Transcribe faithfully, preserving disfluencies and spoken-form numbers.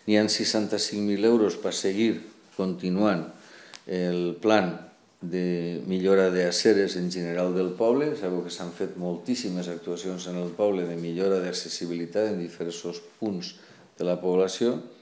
N'hi ha seixanta-cinc mil euros per seguir continuant el plan de millora d'aceres en general del poble. Sabeu que s'han fet moltíssimes actuacions en el poble de millora d'accessibilitat en diversos punts de la població.